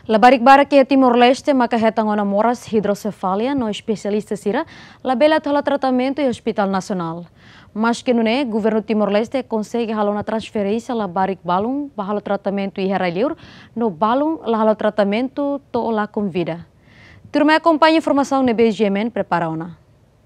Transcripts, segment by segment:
Labarik-barak ke Timor-Leste maka hetangona moras hidrocefalia no especialista sira labela tola tratamento e Hospital Nacional. Mas que não é, governo Timor-Leste consegue halar na transferência labarik balung bahalo tratamento e heraliur no balung lahalo tratamento to la com vida. Turma acompanha informação no BGMN prepara ona.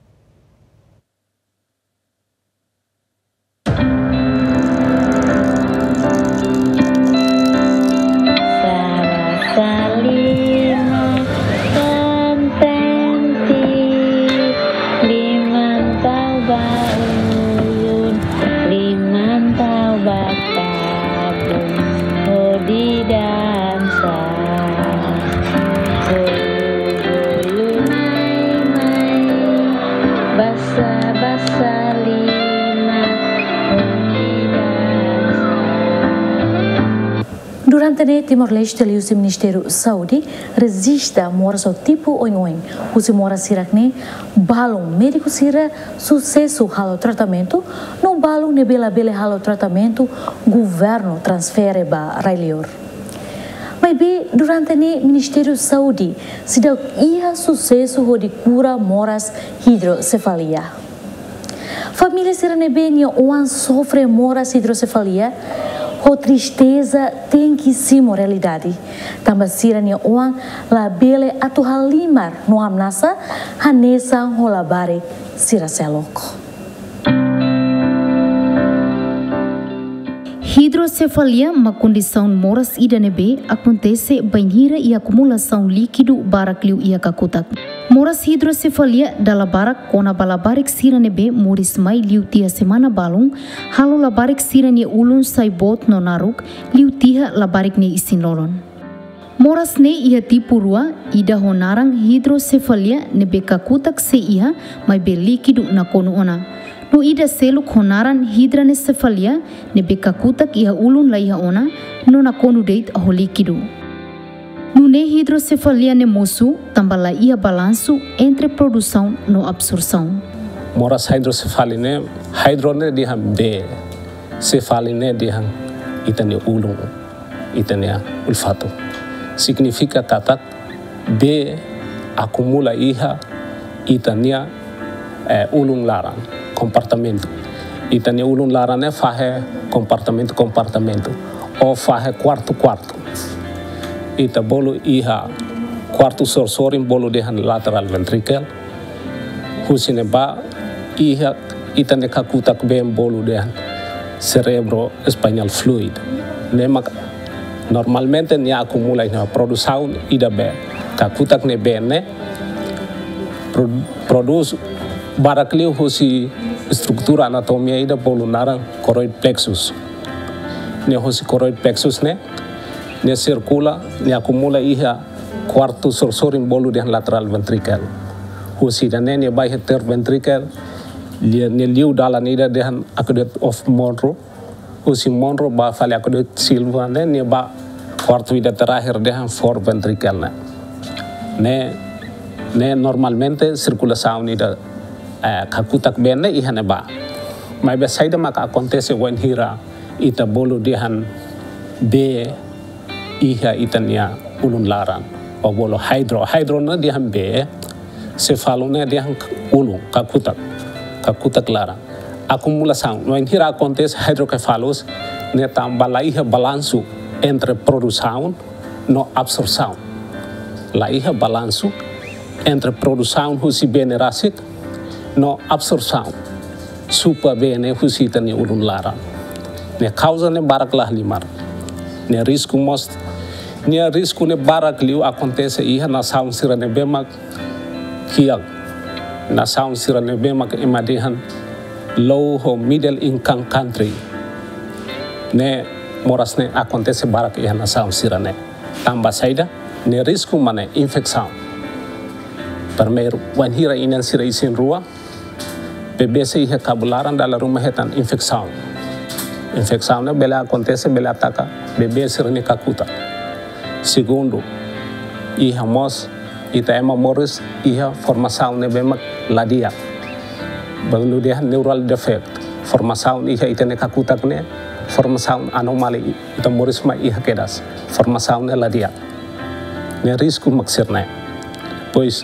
Durante o Timor-Leste, o Ministério da Saúde resiste a morar ao tipo oin-oin. Os moras sirakne balão médico sira sucesso halo tratamento, no balão nebela bele halo tratamento, governo transfere ba railior. Mas bem, durante o Ministério da Saúde, se deu sucesso de cura moras hidrocefalia. Família sirane bem oan sofre moras hidrocefalia. A tristeza tem que ser uma realidade. Também sirane oan la bele atu halimar no amnasa hanesa holabare siraselok. Hidrocefalia, uma condição moras idanebe, acontece banhira e acumulação líquido barakliu e akakutak. Moras hidrocefalia dala barak kona balabarik siranebe moris mai liu tia semana balung, halo labarik sirane ulun saibot no naruk, liu tia labarik ne isin lolon. Moras ne ia tipu rua, ida honarang hidrocefalia nebe kakutak se ia, mai be líquido na kono ona. No ida seluk honaran hidranecefalia nebe kakutak ia ulun la ia ona, no na kono deit aho líquido. No ne hidrocefalia ne moço, tambala ia balanço entre produção no absorção. Moras hidrocefalia hydrone dihan B, cefaline dihan itane ulung, itane olfato. Significa tatak B acumula iha itania ulung larang, comportamento. Itane ulung larang é fahe comportamento, ou fahe quarto. Ita bolo iha quarto sorsorin bolo dehan lateral ventricle husine ba iha itane kakutak bem bolo dehan cerebro espinal fluid nemak normalmente ne acumula ina produção ida be kakutak ne bene produz barakliu husi estrutura anatomia ida bolo narang choroid plexus ne husi choroid plexus ne circula, ne acumula iha quarto sorsorin bolo de lateral ventricle. Husi dan ne bai ter ventricle, ne liu dala nida de aqueduct of Monroe. Husi Monroe ba fale aqueduct Silva ne ba quarto vida terakhir de for ventricle ne normalmente circulação nida kakutak bene iha ne ba. Mas be saída maka acontece when hira ita bolo de B iha itania ulun larang o bolo hydro na dihan be cefalone dihan ulung kakutak larang acumulação no hira acontece hidrocephalus ne tambah iha balanço entre produção no absorção la iha balanço entre produção husi bene rasik no absorção super bene husi itania ulun larang ne causa ne barak lah limar ne risco most nia risco ne barak liu acontece iha na saun sirane bemak kiag na saun sirane bemak imadihan low or middle income country ne moras ne acontece barak iha na saun sirane tambah saida ne risco mane infecção primeiro wan hira inan sira isin rua BBC iha kabularan dalam rumah hetan infecção ne bela acontece bela ataca bebê sirane kakuta. Segundo, iha mos ita ema moris iha formação ne bemak ladia. Balu dia neural defect. Formação iha ita ne kakutak ne formação anomali ita moris ma iha kedas. Formação ne ladia. ne risco maksirna. Pois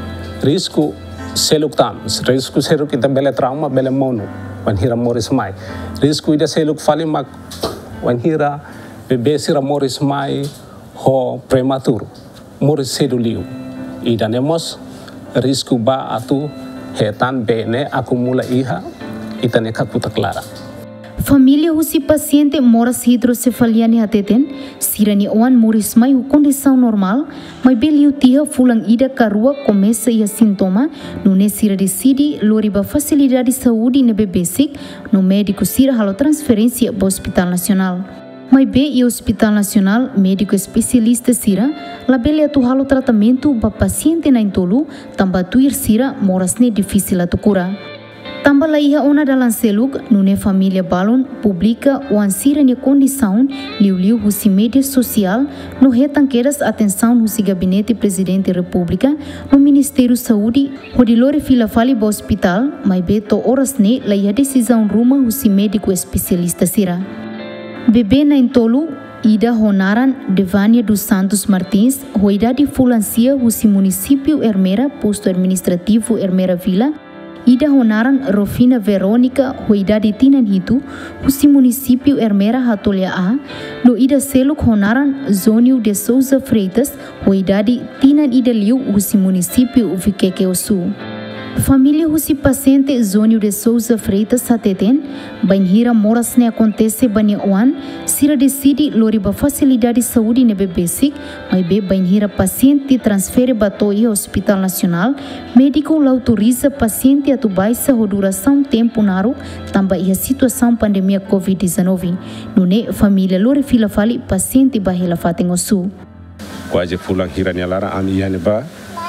risco seluk kita bele trauma bele mono wan hira moris mai. Risco ida seluk fali mak wan hira bebe sira moris mai ho prematur moris seduliu. Ida nemos risco ba atu hetan bene acumula iha itane kakuta clara. Família husi paciente moras hidrocefalia ni hateten, sirani oan moris mai hu condição normal, mai beliu tia fulang ida karua começa ia sintoma, no ne sira decidi loriba facilidade de saúde nebe basic, no médico sira halo transferência para o Hospital Nacional. Mai be e Hospital Nacional, médico especialista sira, labele atu halo tratamento para paciente na intolu, tambatuir sira moras ne difícil atu cura. Tambah laiha ona dalam seluk, nune família balon publica o ansira ni condição liu husi mídia social no retan quedas atenção husi gabinete presidente república no Ministério Saúde hodilore fila fali bo hospital mai beto horas ne laiha decisão ruma husi médico especialista sira. Bebê na intolu Ida Honaran Devania dos Santos Martins, hoidade fulancia husi município Ermera, posto administrativo Ermera Vila. Ida Honaran Rofina Verônica, hoidade Tinan Hitu, husi município Ermera Hatolha A, no Ida Seluk Honaran Zônio de Souza Freitas, hoidade Tinan Ida Liu, husi município Viqueque Sul. Família husi paciente Zônio de Souza Freitas sateten, banhira moras ne acontece bani oan, sira decide loriba facilidade de saúde nebe basic, mas be banhira paciente transfere batoi ao Hospital Nacional, médico autoriza paciente atu baixa a duração tempo naru, também a situação pandemia COVID-19. Nune família lori fila fali paciente bahela faten osu. Quase fulang hiranya lara ami yani ba,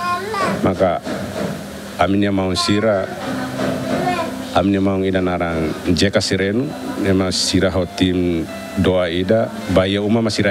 maka aminia mau sira aminia mau ida narang jeka sirenu nema sira hotim doa ida baya uma masira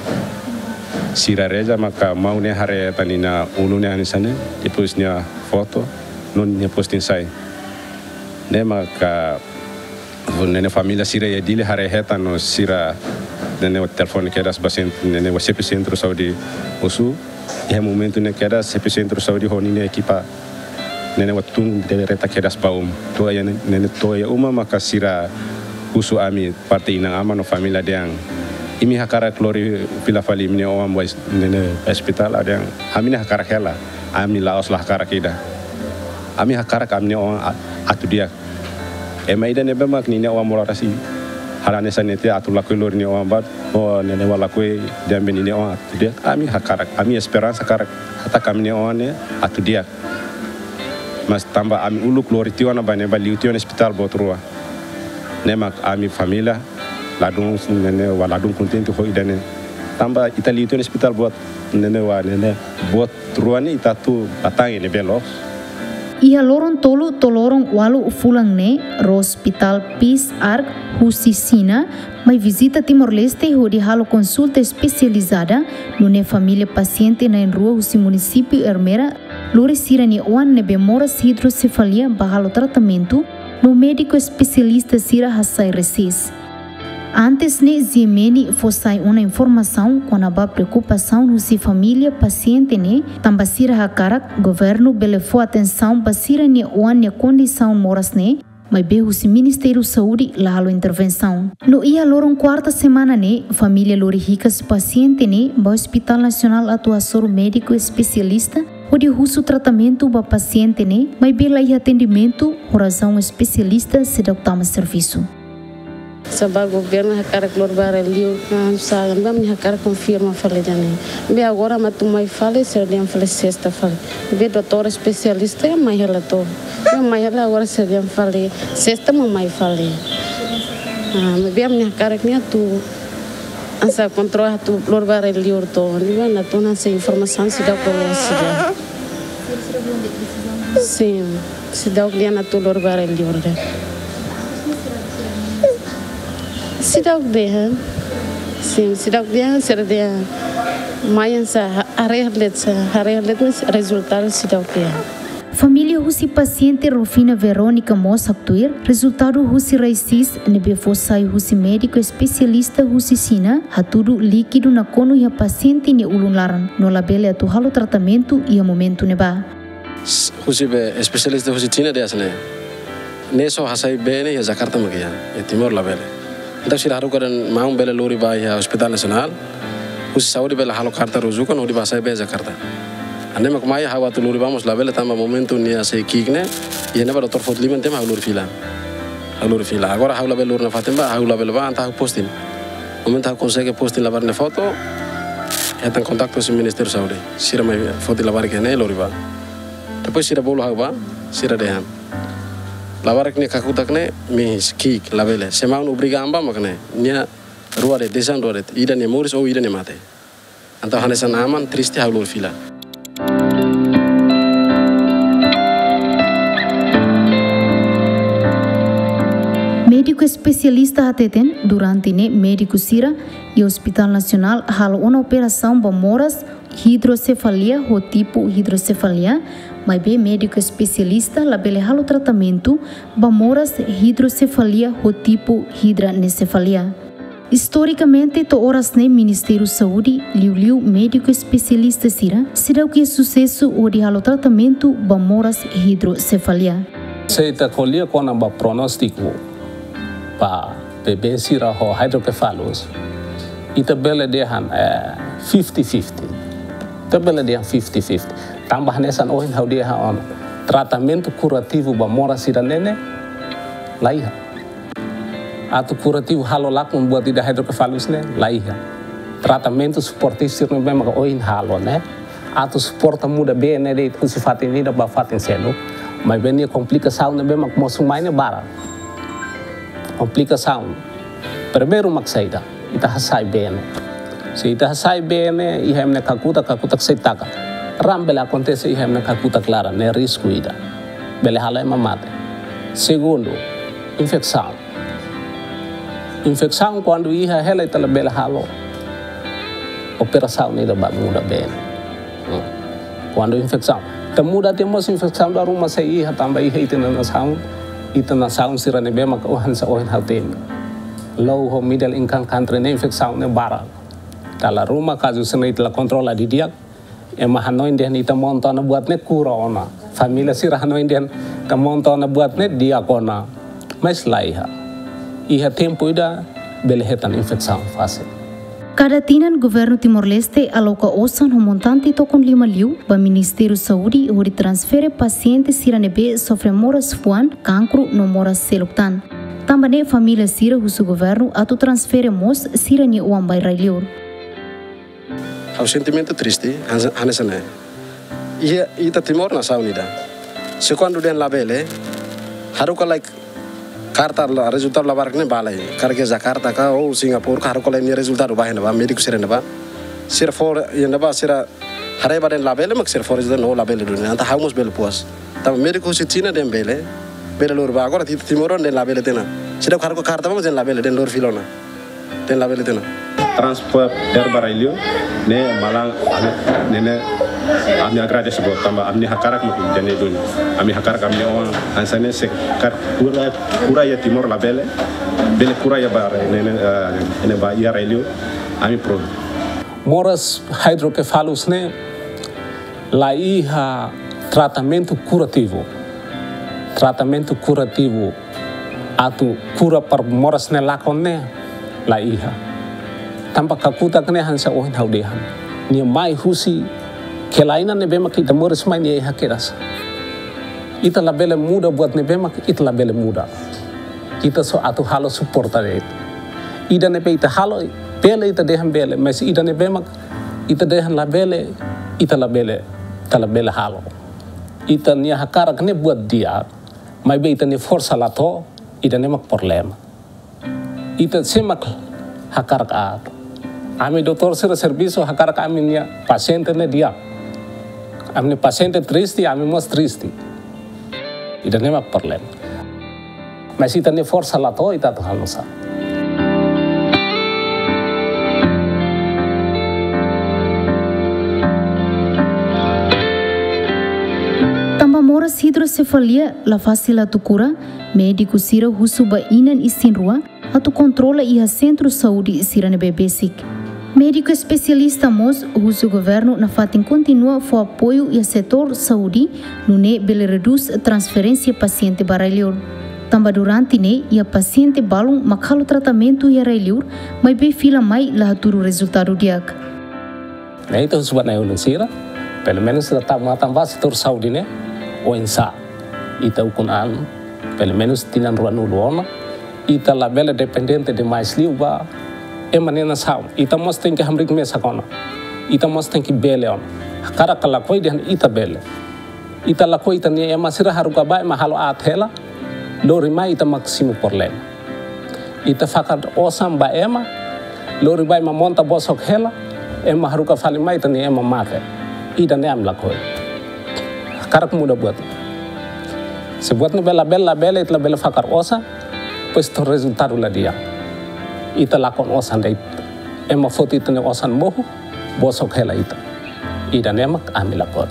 reja maka mau ne hare tanina ulune anisane dipusnya foto non ne postin sai ne maka nene família sira ya dile hare heta no sira nene telefone kedas basent nene wa CP Centro Saudi usu e momento ne kedas CP Centro Saudi honine equipa nene watung de reta kedas paum to ya nene to ya uma maka sira usu ami parte inang ama no família deang imi hakara klori pila fali mine o am wais nene hospital adang amina hakara hela ami laos lah hakara kida ami hakara kamne o atu dia emaida nebe mak nine o amorasi harane sanete atu lakulor ni o ambat o nene wala kue dembe nine o atu dia ami hakara ami esperança hakara hata kamne o ne atu dia mas tambah ami uluk lori tiwana bane bali tiwana hospital botrua nemak ami família ladung nene wa ladung contente ho idane tambah itali tiwana hospital buat nene wa nene buat ruani itatu atangi ne belos Ia lorong tolorong walu fulang ne ro hospital Peace Ark Husisina mai visita Timor-Leste ho di halo consulta especializada no ne família paciente na rua husi município Ermera lori sirani oan nebe moras hidrocefalia bahalo tratamento no médico especialista sira Hassai Resis. Antes ne ziemeni fossai uma informação com a preocupação no si família paciente ne tambasira hakarak governo belefo atenção basira ne oan ne condição moras ne mas berro se Ministério Saúde lahalo intervenção. No ia lorong quarta semana ne família lori ricas paciente ne ba Hospital Nacional atuação médico especialista o de russo tratamento ba paciente ne mas bela e atendimento razão especialista se dá serviço. Sabab governo hakara klor bara liu sa ngam ni hakara confirma fale jane be agora matumai fale ser dem fale sexta fale be doutor especialista mai relator mai ela agora ser dem fale sexta mai fale be am ni hakara ni tu asa controla tu klor bara liu to ni na tu na se informação se dá por sim se dá o dia na tu klor bara liu Sidau dia, sim, sidau dia serdia, mayan sa hari let resultado sidau dia. Família husi paciente Rufina Verônica Moss actuir, resultado husi raisis nebe fossai husi médico especialista husi sina, hatudu líquido na kono ia paciente ni ulun laran, no labele atu halo tratamento ia momento neba. Husi be especialista husi sina dia sene. Neso hasai bene ya Jakarta magia, ya Timor labele. Ndak sira haru kadan maung bele lori ba ya Hospital Nasional. Husi Saudi bele halo karta rujukan udi basai be Jakarta. Ane mak maya hawa tu luri vamos labele tamba momento nia se kikne ia neba doktor fot liman tema luri fila agora haula bele luri na fatemba haula bele ba anta postin momento consegue postin lavar ne foto entran contacto com o Ministério da Saúde sira mai foto lavar que ne luri ba depois sira bolo hawa sira dehan lavar que ne kakutak ne mi kik labele sema un obriga amba makne nia ruare desan ruare ida ne moris ou ida ne mate anta hanesan aman triste haula luri fila. Médico especialista ateten durante ne médico sira e Hospital Nacional halo uma operação bamoras hidrocefalia ou tipo hidrocefalia, mas bem médico especialista labele halo tratamento bamoras hidrocefalia ou tipo hidranecefalia. Historicamente, to horas ne Ministério da Saúde liu médico especialista sira o que é sucesso o de halo tratamento bamoras hidrocefalia. Seita kolia kona ba pronóstico pa bebê sira ho hydrocephalus ita bela dehan 50-50 tabela dehan 50-50 tambah nesan ohin hau dia on tratamento curativo ba mora sira nene laiha atau curativo halo lakun buat ida hydrocephalus ne laiha tratamento suportif sira ne maka ohin halo ne atau suporta muda bene de itu sifatin ida ba fatin selo mas benia complicação ne mak mosumai ne bara complicação. Primeiro maksaida, ita hasai bene. Se ita hasai bene, ihemne kakuta seitaka. Rambele acontece ihemne kakuta clara, ne risco ida. Bele hala mamate. Segundo, infecção. Infecção quando iha hela ita bele halo. Operação ida ba muda bene. Quando infecção. Te muda temos infecção da rumah se iha tambah iha ita na sound. Ita na sound sira ne bema ka ohan sa ohan hatem low ho middle income country ne infecção ne bara tala rumah kazu sena ita kontrola di dia ema hanoin dia ita montona buat ne kurona família sira hanoin dia ka montona buat ne dia kona mas laiha iha tempo ida belehetan infecção fase. Cada tinan governo Timor-Leste aloca osan o montante tokon 5 liu ba Ministério Saúde o de transfere paciente sira nebe sofre moras fuan cancro no moras seluktan. Tambane família sira husu governo atu transfere mos sira ni uang bay railiur. Hau sentimento triste hanesane. Ia ita Timor na saunida. Se quando den labele haruka like karta resultado lavar ne balai karke Jakarta ka ou Singapura ka haruka ni resultado ba hena ba medico sira ne ba sira for yenda ba sira hare ba den labele mak sira for no labele do anta hamus bel puas tam medico si China den bele lor ba agora Timoron den labele tena sira haruka karta ba den labele den lor filona den labele tena transport herbarailio ne malang ne ami agradeço bo tamba amni hakarak mo jane dun ami hakarak amni on ansane se kar pura ya Timor labele bele pura ya bare ne ba ya railio ami pro moras hydrocephalus ne la iha tratamento curativo atu cura par moras ne lakon ne la iha tampa kakuta kene hansa ohin haudehan ni mai husi kelainan ne bema kita moras mai ni hakeras ita labele muda buat ne bema ita labele muda kita so atu halo suporta de ida ne ita halo bele ita dehan bele mas ida ne bema ita dehan labele ita labele halo ita ni hakara ne buat dia mai be ita ne força lato ida ne mak problema ita semak hakarak at ami doktor sira serviço hakarak ami nia paciente ne dia ami paciente triste ami mos triste ida ne mak problema mas ita ne força lato ita to halosa Moras hidrocefalia la fácil atu cura, médico sira husuba inan istinrua, atu controla iha centro saúde sira nebe basic. Médico especialista mos husu governo na fatin continua fo apoio e setor saúde no ne bele reduz transferência paciente baralhor. Tamba durante ne ia paciente balung makalo tratamento ia railur, mai be fila mai la haturu resultado diak. Nah itu sebab na ulun sira, pelo menos tetap matamba setor saúde ne o ensa. Ita ukunan, pelo menos tinan ruan uluona, ita la bela dependente de mais liuba. Manena sao, ita mos tem que hamrik mesa kona, ita mos tem que bele on, cara kala koi dia ita bele, ita la koi ita ni sira haruka bai mahalo athela, lori mai ita maksimu porlen, ita fakad osam ba lori bai monta bosok hela, haruka fali mai ita ni mate, ita ni la koi, karak muda buat, sebuat ni bela ita bela fakar osa, pues to resultado la dia. Ita lakon osan dait foto ita ne osan mohu bosok hela ita nemak amilakon.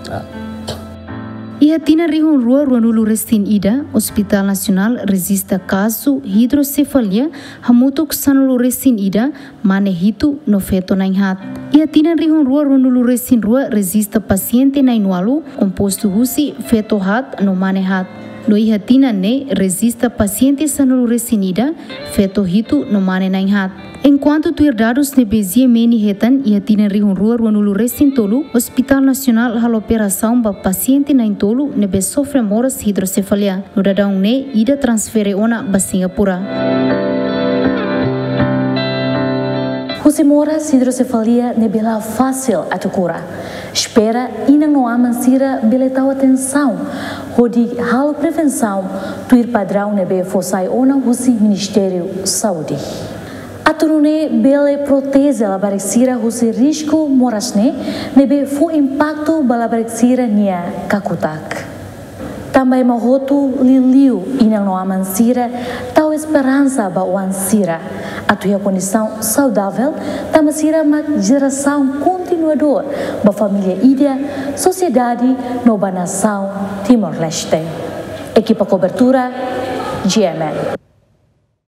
Ia tina rihun rua ruanulu restin ida Hospital Nasional resista caso hidrocefalia hamutuk sanulu restin ida mane hitu no feto nainhat. Ia tina rihun rua ruanulu restin rua resista paciente nainualu composto husi feto hat no mane hat. No iha tina ne resista paciente sanulu resinida feto hitu no mane nainhat. Enquanto tuir dados ne bezie meni hetan iha tina rihun rua ruanulu resin tolu Hospital Nasional hal operação ba paciente nain tolu ne be sofre moras hidrocefalia. No dadang ne ida transfere ona ba Singapura. Husi moras hidrocefalia ne bela fácil atu cura. Espera ina no amansira beletau atenção. Hodi halo prevenção tuir padrão nebe fossai ona husi Ministério Saúde. Aturune bele protege la bareksira husi risco morasne nebe fu impacto bala bareksira nia kakutak. Também mahotu liliu ina no amansira tau esperança ba wansira. A tua condição saudável tamasira uma geração continuador ba família Ida, sociedade nova nação Timor-Leste. Equipa cobertura GMN.